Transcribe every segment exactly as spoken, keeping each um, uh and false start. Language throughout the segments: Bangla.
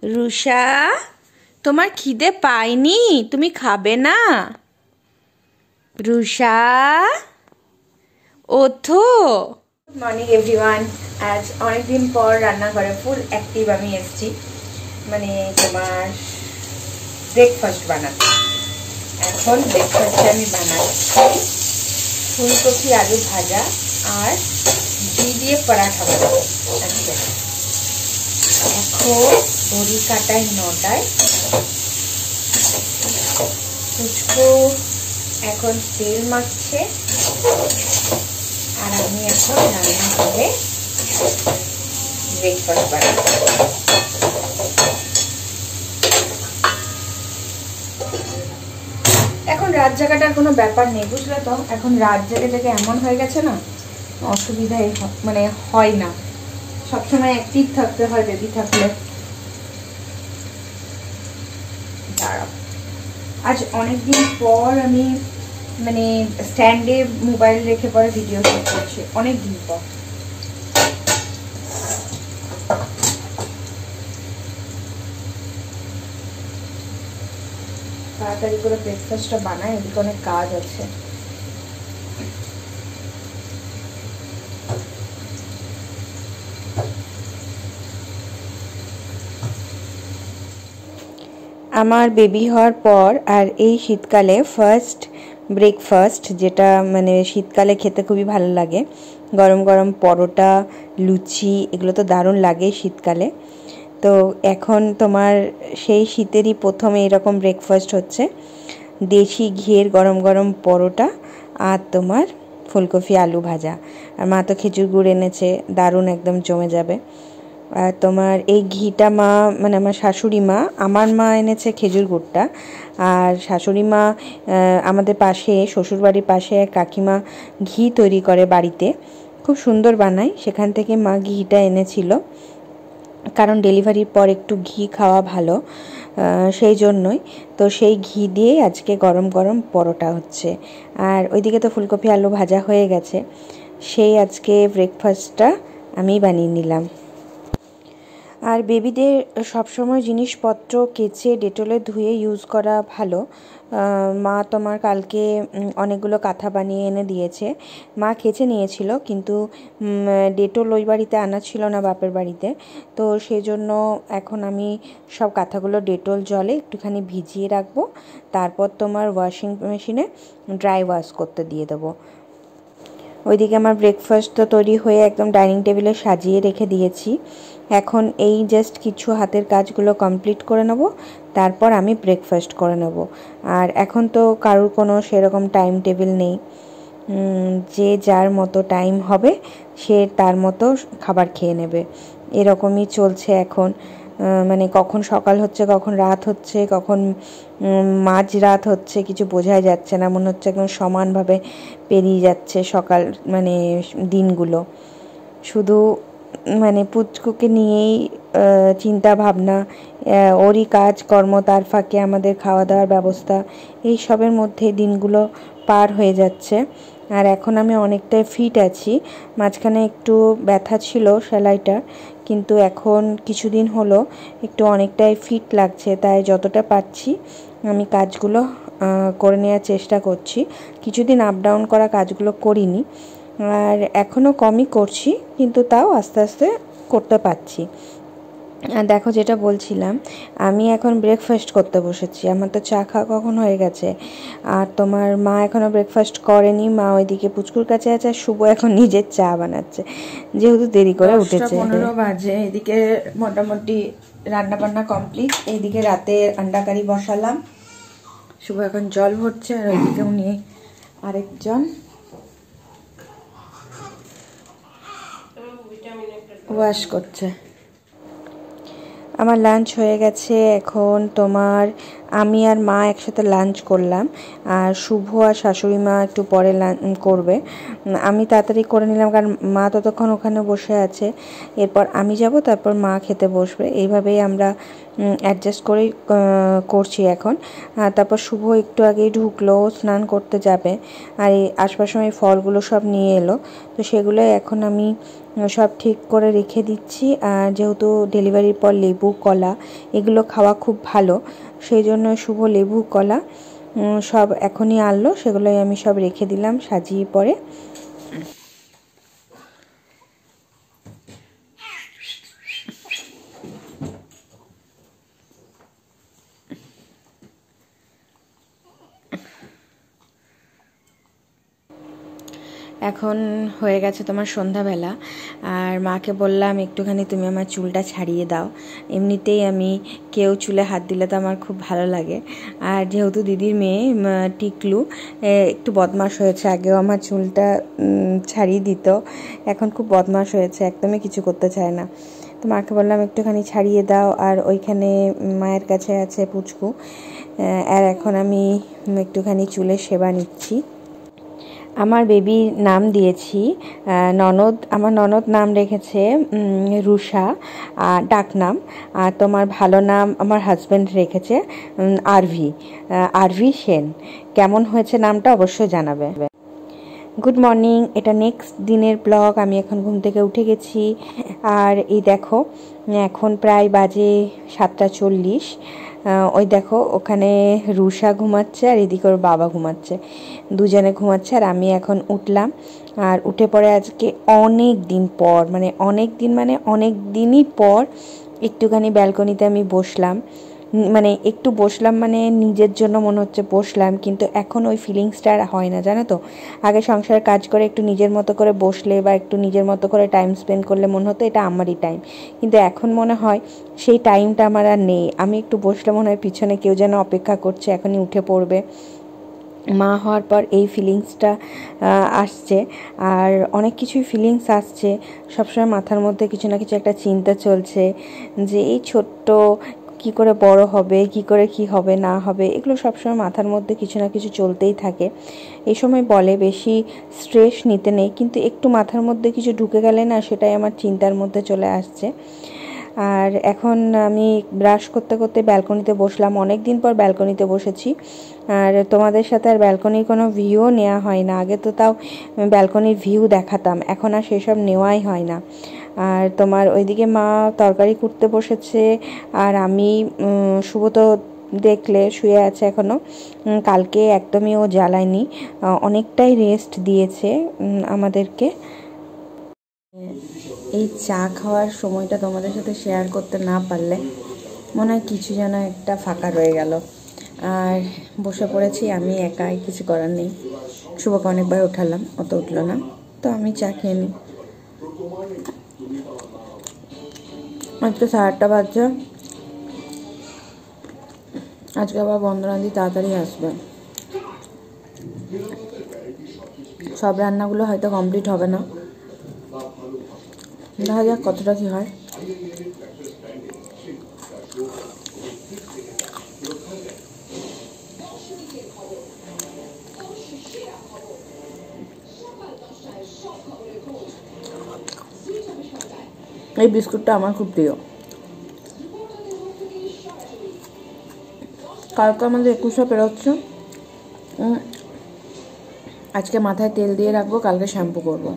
রুষা, তোমার খিদে পায়নি? তুমি খাবে না? রুষা, ওঠো। Good morning everyone. আজ অনেকদিন পর রান্নাঘরে ফুল অ্যাক্টিভ আমি এসেছি, মানে তোমার ব্রেকফাস্ট বানাতে। এখন ব্রেকফাস্টে আমি বানাচ্ছি ফুলকপি আলু ভাজা আর ঘি দিয়ে পরাঠা বানাবো আজকে। এখন ঘড়ি কাটায় নটায়। পুচকু এখন তেল মাখছে আর আমি এখন রান্না করে ব্রেকফাস্ট বানাবো। এখন রাত জাগাটার কোনো ব্যাপার নেই, বুঝলে তো। এখন রাত জেগে জেগে এমন হয়ে গেছে না, অসুবিধাই মানে হয় না, সবসময় অ্যাক্টিভ থাকতে হয় বেবি থাকলে। দাঁড়াও, আজ অনেকদিন পর আমি মানে স্ট্যান্ডে মোবাইল রেখে পরে ভিডিও শুট করছি, অনেকদিন পর। তাড়াতাড়ি করে ব্রেকফাস্টটা বানাই, এদিকে অনেক কাজ আছে। আমার বেবি হওয়ার পর আর এই শীতকালে ফার্স্ট ব্রেকফাস্ট, যেটা মানে শীতকালে খেতে খুবই ভালো লাগে, গরম গরম পরোটা, লুচি, এগুলো তো দারুণ লাগে শীতকালে। তো এখন তোমার সেই শীতেরই প্রথমে এরকম ব্রেকফাস্ট হচ্ছে, দেশি ঘিয়ের গরম গরম পরোটা আর তোমার ফুলকপি আলু ভাজা। আর মা তো খেজুর গুড় এনেছে, দারুণ একদম জমে যাবে। আর তোমার এই ঘিটা মা মানে আমার শাশুড়ি মা, আমার মা এনেছে খেজুর গুড়টা, আর শাশুড়ি মা আমাদের পাশে শ্বশুরবাড়ির পাশে এক কাকিমা ঘি তৈরি করে বাড়িতে, খুব সুন্দর বানায়, সেখান থেকে মা ঘিটা এনেছিল, কারণ ডেলিভারির পর একটু ঘি খাওয়া ভালো, সেই জন্যই। তো সেই ঘি দিয়ে আজকে গরম গরম পরোটা হচ্ছে। আর ওইদিকে তো ফুলকপি আলু ভাজা হয়ে গেছে, সেই আজকে ব্রেকফাস্টটা আমি বানিয়ে নিলাম। আর বেবিদের সবসময় জিনিসপত্র কেচে ডেটলে ধুয়ে ইউজ করা ভালো। মা তোমার কালকে অনেকগুলো কাঁথা বানিয়ে এনে দিয়েছে, মা কেচে নিয়েছিল, কিন্তু ডেটল ওই বাড়িতে আনা ছিল না বাপের বাড়িতে, তো সেই জন্য এখন আমি সব কাঁথাগুলো ডেটল জলে একটুখানি ভিজিয়ে রাখবো, তারপর তোমার ওয়াশিং মেশিনে ড্রাই ওয়াশ করতে দিয়ে দেবো। ওইদিকে আমার ব্রেকফাস্ট তো তৈরি হয়ে একদম ডাইনিং টেবিলে সাজিয়ে রেখে দিয়েছি। এখন এই জাস্ট কিছু হাতের কাজগুলো কমপ্লিট করে নেব, তারপর আমি ব্রেকফাস্ট করে নেব। আর এখন তো কারোর কোনো সেরকম টাইম টেবিল নেই, যে যার মতো টাইম হবে সে তার মতো খাবার খেয়ে নেবে, এরকমই চলছে এখন। মানে কখন সকাল হচ্ছে, কখন রাত হচ্ছে, কখন মাঝ রাত হচ্ছে, কিছু বোঝাই যাচ্ছে না, মনে হচ্ছে একদম সমানভাবে পেরিয়ে যাচ্ছে সকাল মানে দিনগুলো। শুধু মানে পুচকুকে নিয়েই চিন্তা ভাবনা, ওরই কাজ কর্ম, তার ফাঁকে আমাদের খাওয়া দাওয়ার ব্যবস্থা, এই সবের মধ্যে দিনগুলো পার হয়ে যাচ্ছে। আর এখন আমি অনেকটাই ফিট আছি, মাঝখানে একটু ব্যথা ছিল সেলাইটা, কিন্তু এখন কিছুদিন হলো একটু অনেকটাই ফিট লাগছে, তাই যতটা পারছি আমি কাজগুলো করে নেওয়ার চেষ্টা করছি। কিছুদিন আপ ডাউন করা কাজগুলো করিনি, আর এখনও কমই করছি, কিন্তু তাও আস্তে আস্তে করতে পারছি। আর দেখো, যেটা বলছিলাম, আমি এখন ব্রেকফাস্ট করতে বসেছি, আমার তো চা খাওয়া কখন হয়ে গেছে। আর তোমার মা এখনও ব্রেকফাস্ট করেনি, মা ওইদিকে পুচকুর কাছে আছে, আর শুভ এখন নিজের চা বানাচ্ছে, যেহেতু দেরি করে উঠেছে। পনেরো বাজে, এদিকে মোটামুটি রান্না বান্না কমপ্লিট। এইদিকে রাতে আন্ডা কারি বসালাম, শুভ এখন জল ভরছে, আর ওইদিকে উনি আরেকজন ওয়াশ করছে। আমার লাঞ্চ হয়ে গেছে, এখন তোমার আমি আর মা একসাথে লাঞ্চ করলাম, আর শুভ আর শাশুড়ি মা একটু পরে লাঞ্চ করবে। আমি তাড়াতাড়ি করে নিলাম, কারণ মা ততক্ষণ ওখানে বসে আছে, এরপর আমি যাব, তারপর মা খেতে বসবে, এইভাবেই আমরা অ্যাডজাস্ট করেই করছি এখন। তারপর শুভ একটু আগেই ঢুকলো, স্নান করতে যাবে, আর এই আশপাশে এই ফলগুলো সব নিয়ে এলো, তো সেগুলোই এখন আমি সব ঠিক করে রেখে দিচ্ছি। আর যেহেতু ডেলিভারির পর লেবু কলা এগুলো খাওয়া খুব ভালো, সেই জন্য শুভ লেবু কলা সব এখনই আনলো, সেগুলোই আমি সব রেখে দিলাম সাজিয়ে পরে। এখন হয়ে গেছে তোমার সন্ধ্যাবেলা, আর মাকে বললাম একটুখানি তুমি আমার চুলটা ছাড়িয়ে দাও। এমনিতেই আমি কেউ চুলে হাত দিলে তো আমার খুব ভালো লাগে। আর যেহেতু দিদির মেয়ে টিকলু একটু বদমাশ হয়েছে, আগেও আমার চুলটা ছাড়িয়ে দিত, এখন খুব বদমাশ হয়েছে, একদমই কিছু করতে চায় না। তো মাকে বললাম একটুখানি ছাড়িয়ে দাও। আর ওইখানে মায়ের কাছে আছে পুচকু, আর এখন আমি একটুখানি চুলের সেবা নিচ্ছি। আমার বেবির নাম দিয়েছি ননদ, আমার ননদ নাম রেখেছে রুষা ডাক নাম। আর তোমার ভালো নাম আমার হাজব্যান্ড রেখেছে আরভি, আরভি সেন। কেমন হয়েছে নামটা অবশ্যই জানাবে। গুড মর্নিং, এটা নেক্সট দিনের ব্লগ। আমি এখন ঘুম থেকে উঠে গেছি, আর এই দেখো এখন প্রায় বাজে সাতটা চল্লিশ। ওই দেখো ওখানে রুষা ঘুমাচ্ছে আর এদিকে ওর বাবা ঘুমাচ্ছে, দুজনে ঘুমাচ্ছে। আর আমি এখন উঠলাম, আর উঠে পড়ে আজকে অনেক দিন পর, মানে অনেক দিন মানে অনেক দিনই পর একটুখানি ব্যালকনিতে আমি বসলাম। মানে একটু বসলাম মানে নিজের জন্য মনে হচ্ছে বসলাম, কিন্তু এখন ওই ফিলিংসটা আর হয় না, জানো তো। আগে সংসারের কাজ করে একটু নিজের মতো করে বসলে বা একটু নিজের মতো করে টাইম স্পেন্ড করলে মনে হতো এটা আমারই টাইম, কিন্তু এখন মনে হয় সেই টাইমটা আমার আর নেই। আমি একটু বসলে মনে হয় পিছনে কেউ যেন অপেক্ষা করছে, এখনই উঠে পড়বে। মা হওয়ার পর এই ফিলিংসটা আসছে, আর অনেক কিছুই ফিলিংস আসছে। সবসময় মাথার মধ্যে কিছু না কিছু একটা চিন্তা চলছে যে এই ছোট্ট কি করে বড় হবে, কি করে কি হবে না হবে, এগুলো সবসময় মাথার মধ্যে কিছু না কিছু চলতেই থাকে। এই সময় বলে বেশি স্ট্রেস নিতে নেই, কিন্তু একটু মাথার মধ্যে কিছু ঢুকে গেলে না সেটাই আমার চিন্তার মধ্যে চলে আসছে। আর এখন আমি ব্রাশ করতে করতে ব্যালকনিতে বসলাম, অনেক দিন পর ব্যালকনিতে বসেছি। আর তোমাদের সাথে আর ব্যালকনির কোনো ভিউও নেওয়া হয় না, আগে তো তাও ব্যালকনির ভিউ দেখাতাম, এখন আর সেসব নেওয়াই হয় না। আর তোমার ওইদিকে মা তরকারি কুটতে বসেছে, আর আমি শুভ তো দেখলে শুয়ে আছে এখনও, কালকে একদমই ও জ্বালায়নি, অনেকটাই রেস্ট দিয়েছে আমাদেরকে। এই চা খাওয়ার সময়টা তোমাদের সাথে শেয়ার করতে না পারলে মনে হয় কিছু যেন একটা ফাঁকা রয়ে গেল। আর বসে পড়েছি আমি একাই, কিছু করার নেই। শুভকে অনেকবার উঠালাম, অত উঠলো না, তো আমি চা খেয়ে নিই। আজকে সাড়ে আটটা বাজছে, আজকে আবার বন্ধুরান্দি তাড়াতাড়ি আসবে। সব রান্নাগুলো হয়তো কমপ্লিট হবে না, দেখা যাক কতটা কী হয়। এই বিস্কুটটা আমার খুব প্রিয়। কালকে আমাদের একুশে পেরোচ্ছে, আজকে মাথায় তেল দিয়ে রাখবো, কালকে শ্যাম্পু করবো।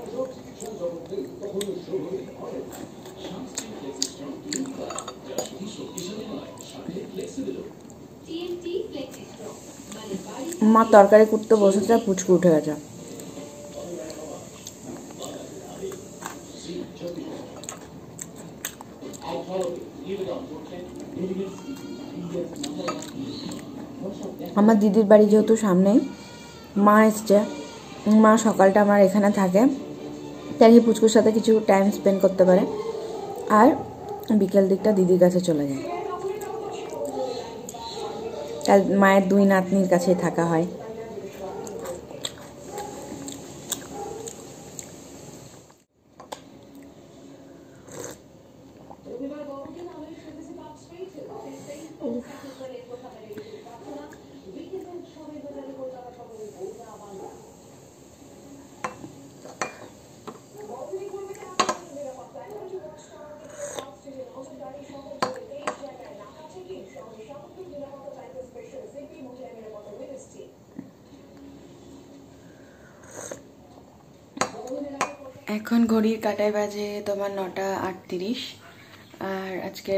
মা তরকারি করতে বসেছে, পুচকু উঠে গেছে। আমার দিদির বাড়ি যেহেতু সামনেই, মা এসছে, মা সকালটা আমার এখানে থাকে, তাই পুচকুর সাথে কিছু টাইম স্পেন্ড করতে পারে, আর বিকেল দিকটা দিদির কাছে চলে যায়। কাল মায়ের দুই নাতনির কাছেই থাকা হয়। এখন ঘড়ির কাঁটায় বাজে তোমার নটা আটত্রিশ। আর আজকে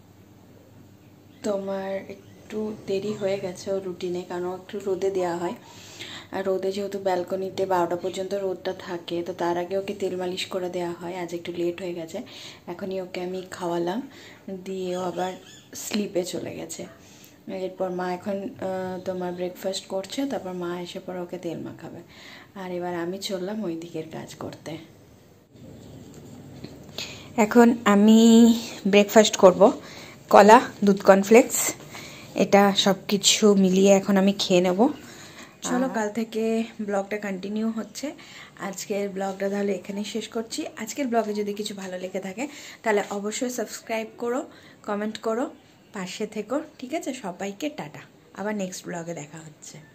তোমার একটু দেরি হয়ে গেছে ও রুটিনে, কারণ একটু রোদে দেওয়া হয়। আর রোদে যেহেতু ব্যালকনিতে বারোটা পর্যন্ত রোদটা থাকে, তো তার আগে ওকে তেল মালিশ করে দেওয়া হয়। আজ একটু লেট হয়ে গেছে। এখনই ওকে আমি খাওয়ালাম, দিয়ে ও আবার স্লিপে চলে গেছে। এরপর মা এখন তোমার ব্রেকফাস্ট করছে, তারপর মা এসে পর ওকে তেল মাখাবে। আর এবার আমি চললাম ওই দিকের কাজ করতে। এখন আমি ব্রেকফাস্ট করব, কলা, দুধ, কর্নফ্লেক্স, এটা সব কিছু মিলিয়ে এখন আমি খেয়ে নেব। চলো, কাল থেকে ব্লগটা কন্টিনিউ হচ্ছে। আজকের ব্লগটা তাহলে এখানেই শেষ করছি। আজকের ব্লগে যদি কিছু ভালো লেগে থাকে তাহলে অবশ্যই সাবস্ক্রাইব করো, কমেন্ট করো, পাশে থেকো, ঠিক আছে? সবাইকে টাটা, আবার নেক্সট ব্লগে দেখা হচ্ছে।